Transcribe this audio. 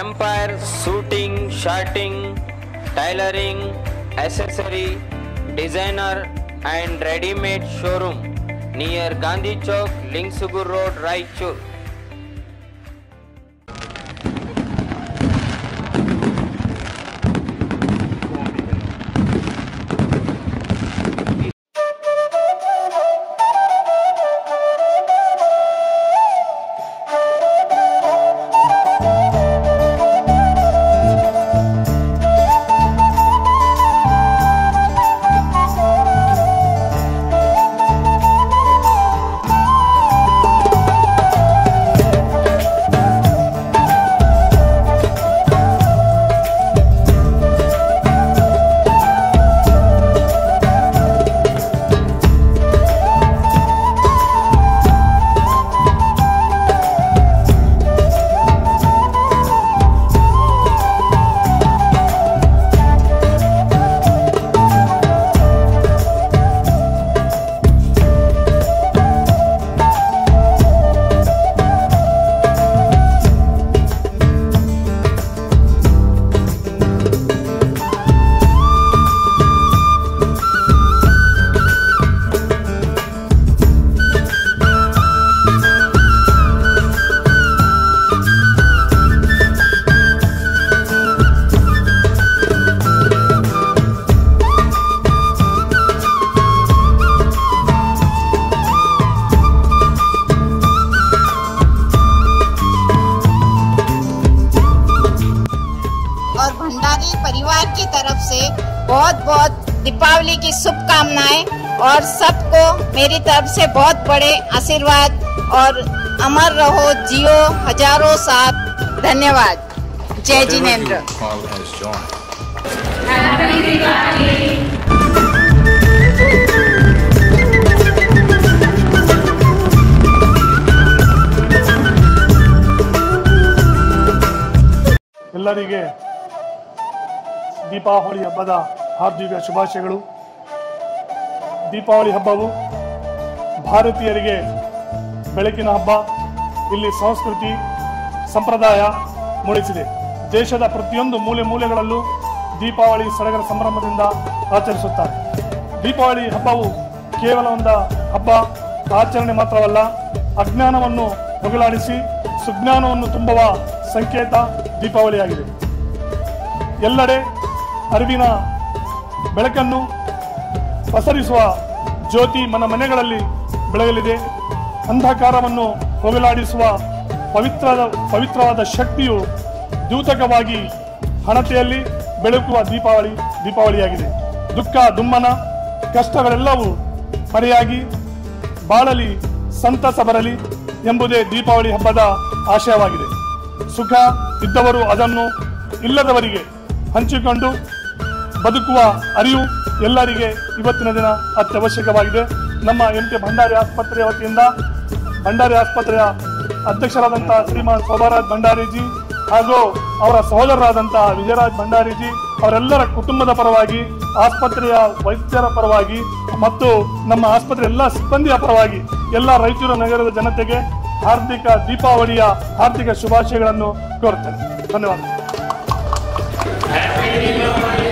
Empire Shooting, Shirting, Tailoring, Accessory, Designer and Ready-Made Showroom near Gandhi Chowk, Lingsugur Road, Raichur. और भंडारी परिवार की तरफ से बहुत बहुत दीपावली की शुभकामनाएं और सबको मेरी तरफ से बहुत बड़े आशीर्वाद और अमर रहो, जियो हजारों साल। धन्यवाद। जय जिनेंद्र। ಎಲ್ಲರಿಗೆ ದೀಪಾವಳಿ ಹಬ್ಬದ ಹಾರ್ದಿಕ ಶುಭಾಶಯಗಳು. ದೀಪಾವಳಿ ಹಬ್ಬವು ಭಾರತೀಯರಿಗೆ ಬೆಳಕಿನ ಹಬ್ಬ. ಇಲ್ಲಿ ಸಂಸ್ಕೃತಿ ಸಂಪ್ರದಾಯ ಮೂಡಿಸಿದೆ. ದೇಶದ ಪ್ರತಿಯೊಂದು ಮೂಲೆಗಳಲ್ಲೂ ದೀಪಾವಳಿ ಸಡಗರ ಸಂಭ್ರಮದಿಂದ ಆಚರಿಸುತ್ತಾರೆ. ದೀಪಾವಳಿ ಹಬ್ಬವು ಕೇವಲ ಒಂದು ಹಬ್ಬ ಆಚರಣೆ ಮಾತ್ರವಲ್ಲ, ಅಜ್ಞಾನವನ್ನು ಹೋಗಲಾಡಿಸಿ ಸುಜ್ಞಾನವನ್ನು ತುಂಬುವ ಸಂಕೇತ ದೀಪಾವಳಿಯಾಗಿದೆ. ಎಲ್ಲೆಡೆ ಅರಿವಿನ ಬೆಳಕನ್ನು ಪಸರಿಸುವ ಜ್ಯೋತಿ ಮನೆಗಳಲ್ಲಿ ಬೆಳಗಲಿದೆ. ಅಂಧಕಾರವನ್ನು ಹೋಗಲಾಡಿಸುವ ಪವಿತ್ರವಾದ ಶಕ್ತಿಯು ದ್ಯೂತಕವಾಗಿ ಹಣತೆಯಲ್ಲಿ ಬೆಳಕುವ ದೀಪಾವಳಿಯಾಗಿದೆ. ದುಃಖ ದುಮ್ಮನ ಕಷ್ಟಗಳೆಲ್ಲವೂ ಮರೆಯಾಗಿ ಬಾಳಲಿ, ಸಂತಸ ಬರಲಿ ಎಂಬುದೇ ದೀಪಾವಳಿ ಹಬ್ಬದ ಆಶಯವಾಗಿದೆ. ಸುಖ ಇದ್ದವರು ಅದನ್ನು ಇಲ್ಲದವರಿಗೆ ಹಂಚಿಕೊಂಡು ಬದುಕುವ ಅರಿವು ಎಲ್ಲರಿಗೆ ಇವತ್ತಿನ ದಿನ ಅತ್ಯವಶ್ಯಕವಾಗಿದೆ. ನಮ್ಮ ಎಂ.ಕೆ. ಭಂಡಾರಿ ಆಸ್ಪತ್ರೆಯ ವತಿಯಿಂದ ಭಂಡಾರಿ ಆಸ್ಪತ್ರೆಯ ಅಧ್ಯಕ್ಷರಾದಂತಹ ಶ್ರೀಮಾನ್ ಶೋಭಾರಾಜ್ ಭಂಡಾರಿಜಿ ಹಾಗೂ ಅವರ ಸಹೋದರರಾದಂತಹ ವಿಜಯರಾಜ್ ಭಂಡಾರಿಜಿ ಅವರೆಲ್ಲರ ಕುಟುಂಬದ ಪರವಾಗಿ, ಆಸ್ಪತ್ರೆಯ ವೈದ್ಯರ ಪರವಾಗಿ ಮತ್ತು ನಮ್ಮ ಆಸ್ಪತ್ರೆ ಎಲ್ಲ ಸಿಬ್ಬಂದಿಯ ಪರವಾಗಿ ಎಲ್ಲ ರಾಯಚೂರು ನಗರದ ಜನತೆಗೆ ಹಾರ್ದಿಕ ದೀಪಾವಳಿಯ ಹಾರ್ದಿಕ ಶುಭಾಶಯಗಳನ್ನು ಕೋರುತ್ತೇನೆ. ಧನ್ಯವಾದ.